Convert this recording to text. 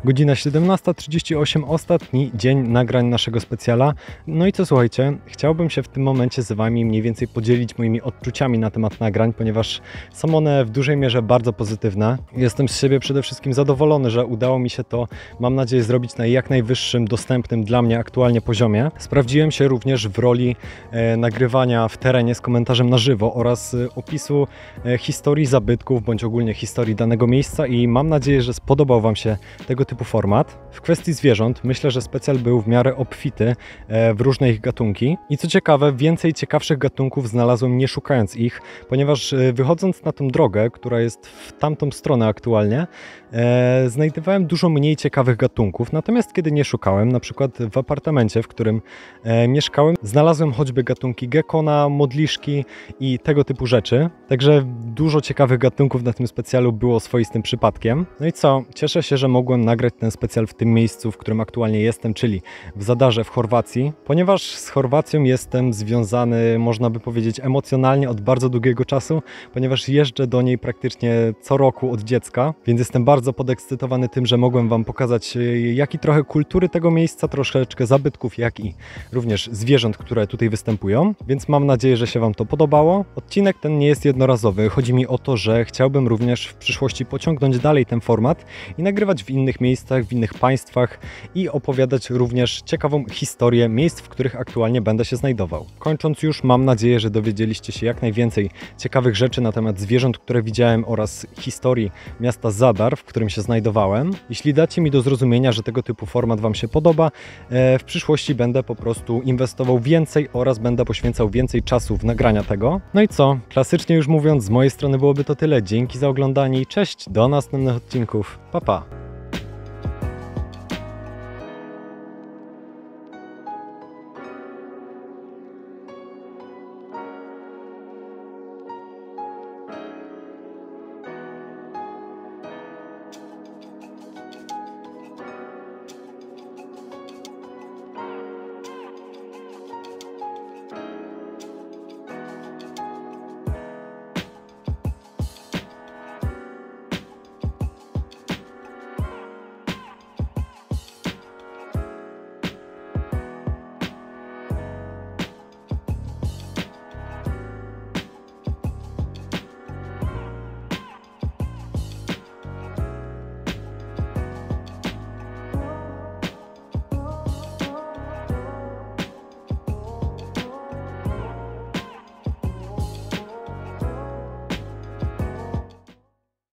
Godzina 17:38, ostatni dzień nagrań naszego specjala. No i co, słuchajcie, chciałbym się w tym momencie z Wami mniej więcej podzielić moimi odczuciami na temat nagrań, ponieważ są one w dużej mierze bardzo pozytywne. Jestem z siebie przede wszystkim zadowolony, że udało mi się to, mam nadzieję, zrobić na jak najwyższym dostępnym dla mnie aktualnie poziomie. Sprawdziłem się również w roli nagrywania w terenie z komentarzem na żywo oraz opisu historii zabytków, bądź ogólnie historii danego miejsca i mam nadzieję, że spodobał Wam się tego typu format. W kwestii zwierząt myślę, że specjal był w miarę obfity w różne ich gatunki i co ciekawe, więcej ciekawszych gatunków znalazłem nie szukając ich, ponieważ wychodząc na tą drogę, która jest w tamtą stronę aktualnie, znajdowałem dużo mniej ciekawych gatunków, natomiast kiedy nie szukałem, na przykład w apartamencie, w którym mieszkałem, znalazłem choćby gatunki gekona, modliszki i tego typu rzeczy, także dużo ciekawych gatunków na tym specjalu było swoistym przypadkiem. No i co, cieszę się, że mogłem nagrać ten specjal w tym miejscu, w którym aktualnie jestem, czyli w Zadarze w Chorwacji, ponieważ z Chorwacją jestem związany, można by powiedzieć, emocjonalnie od bardzo długiego czasu, ponieważ jeżdżę do niej praktycznie co roku od dziecka, więc jestem bardzo podekscytowany tym, że mogłem Wam pokazać jak i trochę kultury tego miejsca, troszeczkę zabytków, jak i również zwierząt, które tutaj występują, więc mam nadzieję, że się Wam to podobało. Odcinek ten nie jest jednorazowy, chodzi mi o to, że chciałbym również w przyszłości pociągnąć dalej ten format i nagrywać w innych miejscach, w innych państwach i opowiadać również ciekawą historię miejsc, w których aktualnie będę się znajdował. Kończąc już, mam nadzieję, że dowiedzieliście się jak najwięcej ciekawych rzeczy na temat zwierząt, które widziałem oraz historii miasta Zadar, w którym się znajdowałem. Jeśli dacie mi do zrozumienia, że tego typu format Wam się podoba, w przyszłości będę po prostu inwestował więcej oraz będę poświęcał więcej czasu w nagrania tego. No i co? Klasycznie już mówiąc, z mojej strony byłoby to tyle. Dzięki za oglądanie i cześć, do następnych odcinków. Pa, pa!